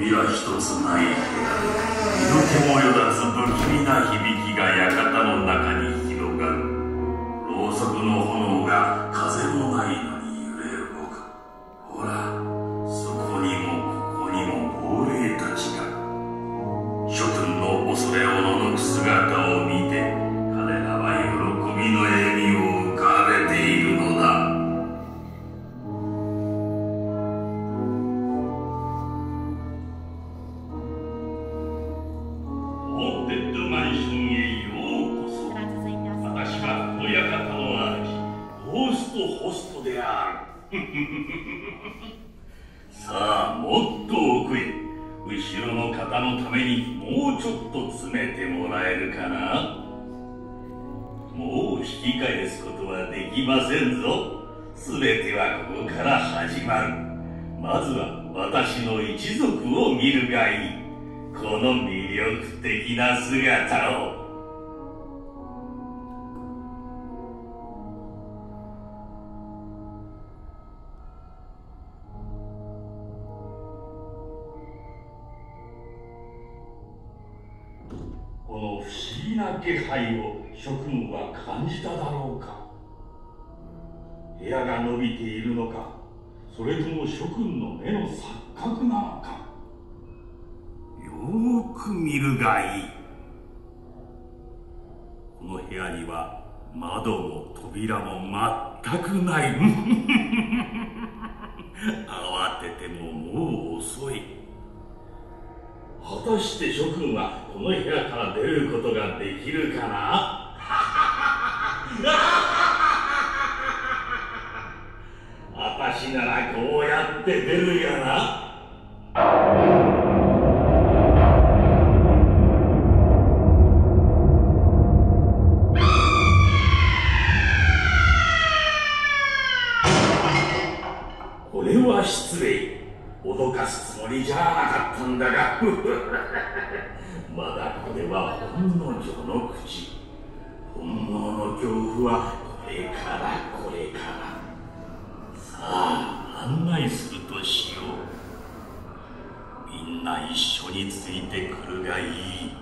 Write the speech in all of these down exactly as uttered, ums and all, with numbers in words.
扉一つない部屋で、色気もよだつ不気味な響きが館の中に広がる。ろうそくの炎が風もないのに揺れ動く。ほら、そこにもここにも亡霊たちが。諸君の恐れおののく姿を見て、彼らは喜びの笑みを浮かべているのだ。ホーンテッドマンションへようこそ。私はこの館の主、ゴーストホストである。さあ、もっと奥へ。後ろの方のためにもうちょっと詰めてもらえるかな。もう引き返すことはできませんぞ。すべてはここから始まる。まずは私の一族を見るがいい。この魅力的な姿を。この不思議な気配を諸君は感じただろうか。部屋が伸びているのか、それとも諸君の目の錯覚なのか。よーく見るがいい。この部屋には窓も扉も全くない。慌ててももう遅い。果たして諸君はこの部屋から出ることができるかな。私ならこうやって出るやな。これは失礼。脅かすつもりじゃなかったんだが。まだこれはほんの序の口。本物の恐怖はこれからこれから。さあ、案内するとしよう。みんな一緒についてくるがいい。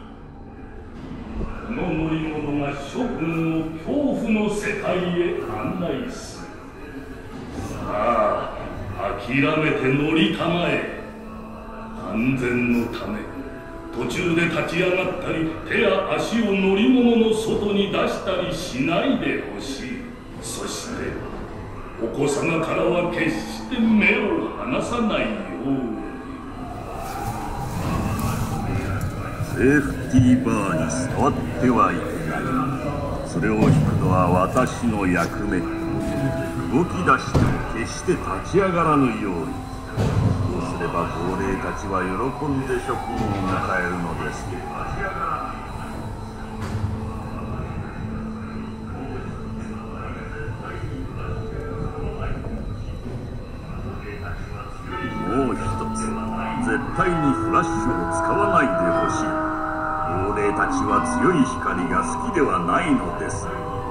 この乗り物が諸君を恐怖の世界へ案内する。さあ、諦めて乗りたまえ。安全のため途中で立ち上がったり手や足を乗り物の外に出したりしないでほしい。そしてお子様からは決して目を離さないように。セーフティーバーに触ってはいけない。それを引くのは私の役目。動き出しても決して立ち上がらぬように。そうすれば亡霊たちは喜んで諸君を迎えるのです。もう一つ、絶対にフラッシュを使わないでほしい。亡霊たちは強い光が好きではないのです。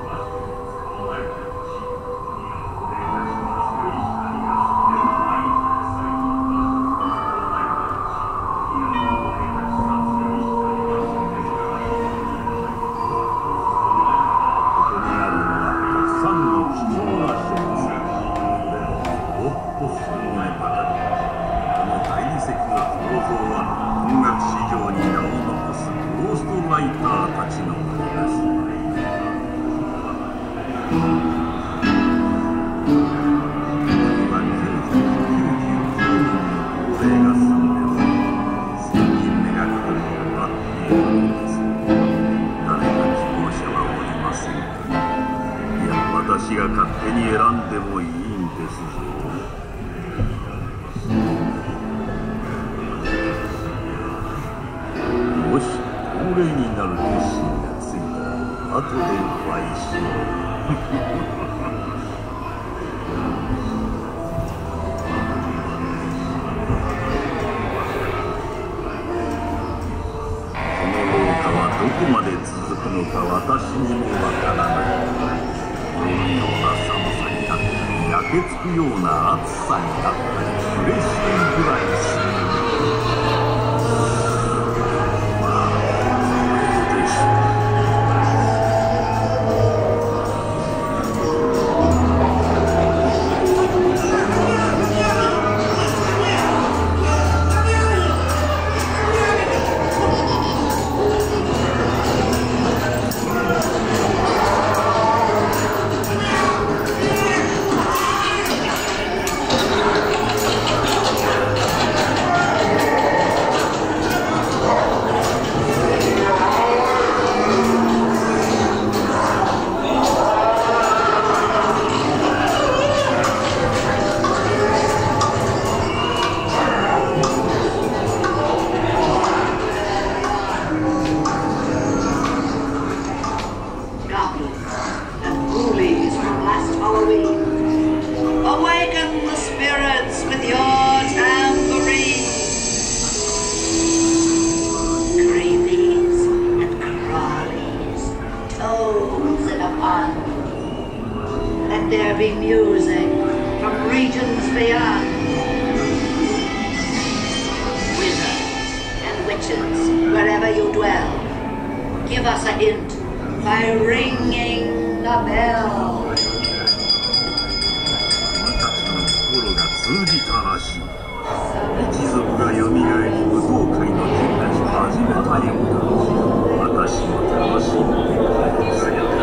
私が勝手に選んでもいいんですぞ。もし亡霊になる決心がついたら後でお会いしよう。どこまで続くのか私にもわからない。呪うような寒さになったり、焼けつくような暑さになったり、嬉しいぐらいする。 Let there be music from regions beyond. Wizards and witches, wherever you dwell, give us a hint by ringing the bell. 心が通じたらしい。一族がよみがえり、武道会の天たち始めたようだ。私も楽しんで帰りすぎた。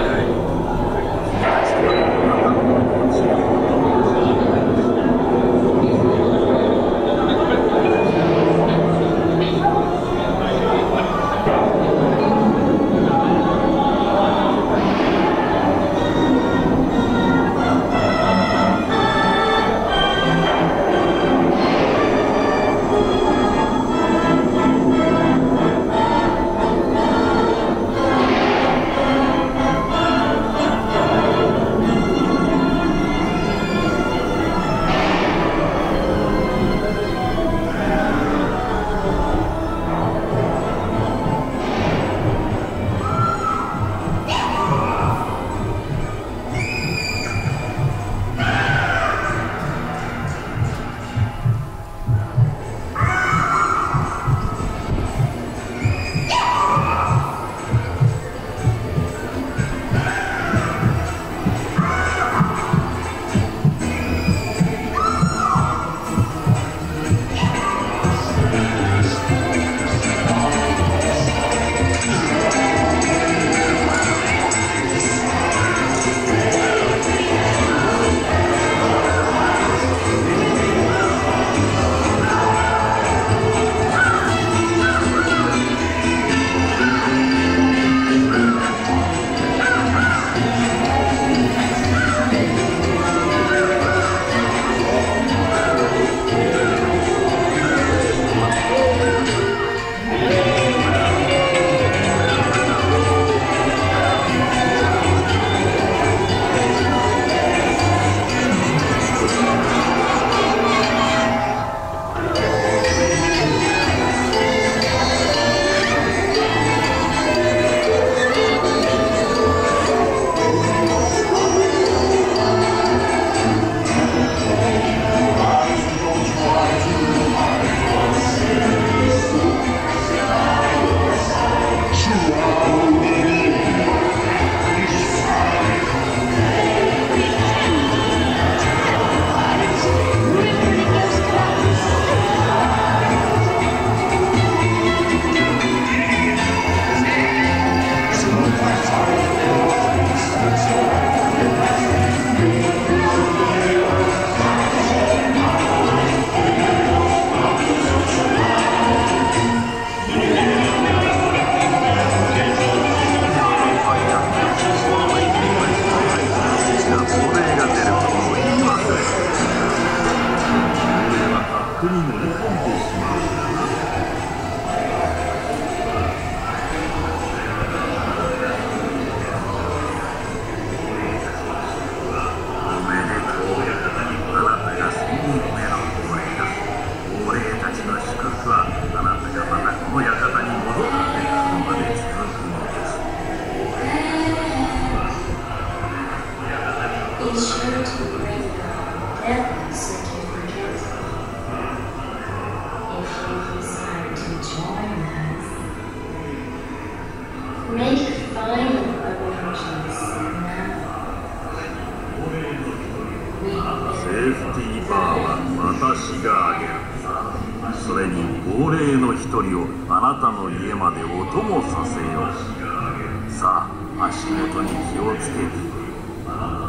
さあ、足元に気をつけて。